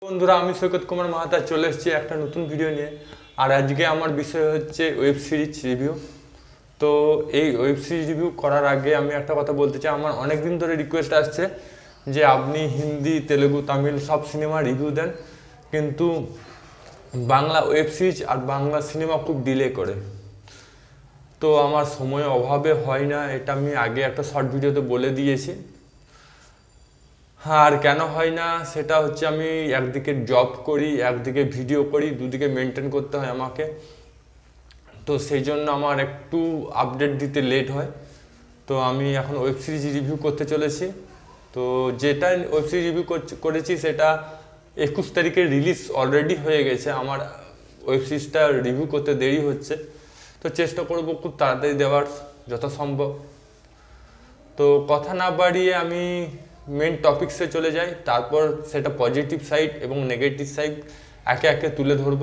বন্ধুরা, আমি সৈকত কুমার মাহাতা চলে এসেছি একটা নতুন ভিডিও নিয়ে। আর আজকে আমার বিষয় হচ্ছে ওয়েব সিরিজ রিভিউ। তো এই ওয়েব সিরিজ রিভিউ করার আগে আমি একটা কথা বলতে চাই। আমার অনেক দিন ধরে রিকোয়েস্ট আসছে যে আপনি হিন্দি, তেলেগু, তামিল সব সিনেমা রিভিউ দেন, কিন্তু বাংলা ওয়েব সিরিজ আর বাংলা সিনেমা খুব ডিলে করে। তো আমার সময়ের অভাবে হয় না, এটা আমি আগে একটা শর্ট ভিডিওতে বলে দিয়েছি। আর কেন হয় না সেটা হচ্ছে, আমি একদিকে জব করি, একদিকে ভিডিও করি, দুদিকে মেনটেন করতে হয় আমাকে। তো সেই জন্য আমার একটু আপডেট দিতে লেট হয়। তো আমি এখন ওয়েব সিরিজ রিভিউ করতে চলেছি। তো যেটা ওয়েব সিরিজ রিভিউ করেছি সেটা 21 তারিখে রিলিজ অলরেডি হয়ে গেছে। আমার ওয়েব সিরিজটা রিভিউ করতে দেরি হচ্ছে, তো চেষ্টা করব খুব তাড়াতাড়ি দেওয়ার যথাসম্ভব। তো কথা না বাড়িয়ে আমি মেন টপিক্সে চলে যাই, তারপর সেটা পজিটিভ সাইড এবং নেগেটিভ সাইড একে একে তুলে ধরব।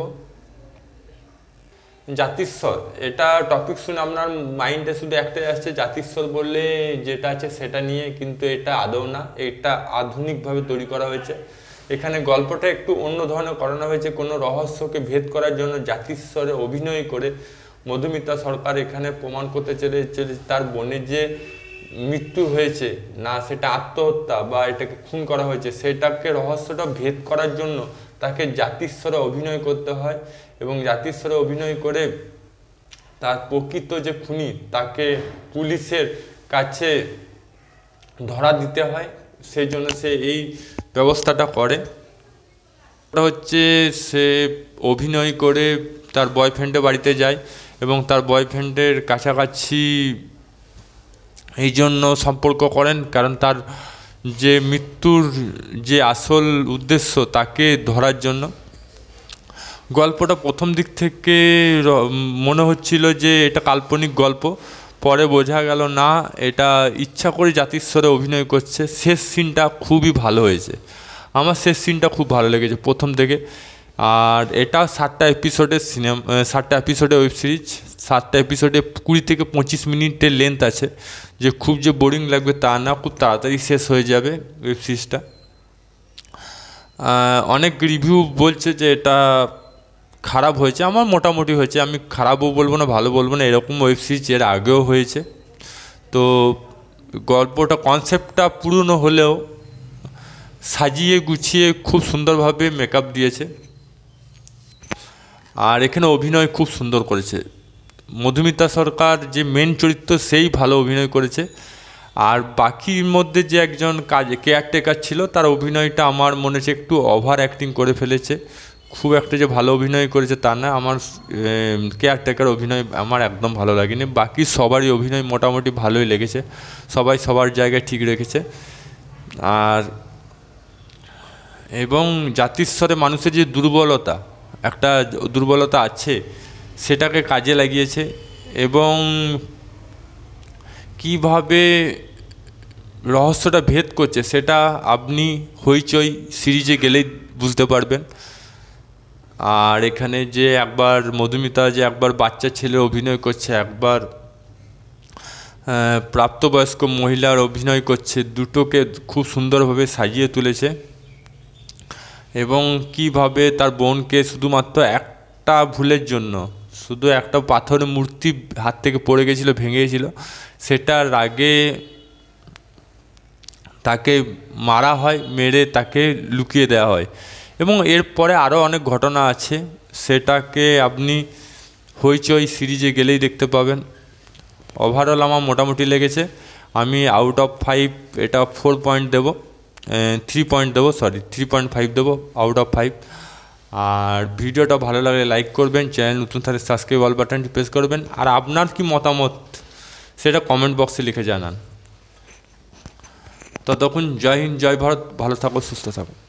জাতিস্বর, এটা টপিক শুনে আপনার মাইন্ডে শুধু একটাই আসছে, জাতিস্বর বললে যেটা আছে সেটা নিয়ে, কিন্তু এটা আদৌ না। এটা আধুনিকভাবে তৈরি করা হয়েছে। এখানে গল্পটা একটু অন্য ধরনের করানো হয়েছে। কোনো রহস্যকে ভেদ করার জন্য জাতিস্বরে অভিনয় করে মধুমিতা সরকার এখানে প্রমাণ করতে চলেছে তার বোনের যে মৃত্যু হয়েছে না, সেটা আত্মহত্যা বা এটাকে খুন করা হয়েছে, সেটাকে রহস্যটা ভেদ করার জন্য তাকে জাতিস্বরে অভিনয় করতে হয়। এবং জাতিস্বরে অভিনয় করে তার প্রকৃত যে খুনি তাকে পুলিশের কাছে ধরা দিতে হয়। সেই জন্য সে এই ব্যবস্থাটা করে। ওটা হচ্ছে সে অভিনয় করে তার বয়ফ্রেন্ডের বাড়িতে যায় এবং তার বয়ফ্রেন্ডের কাছাকাছি এই জন্য সম্পর্ক করেন কারণ তার যে মৃত্যুর যে আসল উদ্দেশ্য তাকে ধরার জন্য। গল্পটা প্রথম দিক থেকে মনে হচ্ছিল যে এটা কাল্পনিক গল্প, পরে বোঝা গেল না, এটা ইচ্ছা করে জাতিস্বরে অভিনয় করছে। শেষ সিনটা খুবই ভালো হয়েছে, আমার শেষ সিনটা খুব ভালো লেগেছে প্রথম থেকে। আর এটা 7টা এপিসোডের সিনেমা, 7টা এপিসোডের ওয়েব সিরিজ। 7টা এপিসোডে 20 থেকে 25 মিনিটের লেন্থ আছে, যে খুব যে বোরিং লাগবে তা না, খুব তাড়াতাড়ি শেষ হয়ে যাবে ওয়েব সিরিজটা। অনেক রিভিউ বলছে যে এটা খারাপ হয়েছে, আমার মোটামুটি হয়েছে। আমি খারাপও বলবো না, ভালো বলবো না, এরকম ওয়েব সিরিজ এর আগেও হয়েছে। তো গল্পটা কনসেপ্টটা পুরনো হলেও সাজিয়ে গুছিয়ে খুব সুন্দরভাবে মেকআপ দিয়েছে। আর এখানে অভিনয় খুব সুন্দর করেছে মধুমিতা সরকার, যে মেন চরিত্র সেই ভালো অভিনয় করেছে। আর বাকির মধ্যে যে একজন কেয়ারটেকার ছিল তার অভিনয়টা আমার মনে হচ্ছে একটু ওভার অ্যাক্টিং করে ফেলেছে। খুব একটা যে ভালো অভিনয় করেছে তা না, আমার কেয়ারটেকার অভিনয় আমার একদম ভালো লাগেনি। বাকি সবারই অভিনয় মোটামুটি ভালোই লেগেছে, সবাই সবার জায়গায় ঠিক রেখেছে। আর এবং জাতিস্বরে মানুষের যে একটা দুর্বলতা আছে সেটাকে কাজে লাগিয়েছে। এবং কিভাবে রহস্যটা ভেদ করছে সেটা আপনি হইচই সিরিজে গেলেই বুঝতে পারবেন। আর এখানে যে একবার মধুমিতা যে একবার বাচ্চা ছেলে অভিনয় করছে, একবার প্রাপ্তবয়স্ক মহিলার অভিনয় করছে, দুটোকে খুব সুন্দরভাবে সাজিয়ে তুলেছে। এবং কিভাবে তার বোনকে শুধুমাত্র একটা ভুলের জন্য, শুধু একটা পাথরের মূর্তি হাত থেকে পড়ে গেছিলো, ভেঙে গেছিলো, সেটার আগে তাকে মারা হয়, মেরে তাকে লুকিয়ে দেওয়া হয়। এবং এরপরে আরও অনেক ঘটনা আছে, সেটাকে আপনি হইচই সিরিজে গেলেই দেখতে পাবেন। ওভারঅল আমার মোটামুটি লেগেছে। আমি আউট অফ 5 এটা 4 পয়েন্ট দেবো, 3 পয়েন্ট দেবো, 3.5 দেবো আউট অফ 5। আর ভিডিওটা ভালো লাগলে লাইক করবেন, চ্যানেল নতুন থাকলে সাবস্ক্রাইব অল বাটনটি প্রেস করবেন। আর আপনার কি মতামত সেটা কমেন্ট বক্সে লিখে জানান। ততক্ষণ জয় হিন্দ, জয় ভারত, ভালো থাকো, সুস্থ থাকো।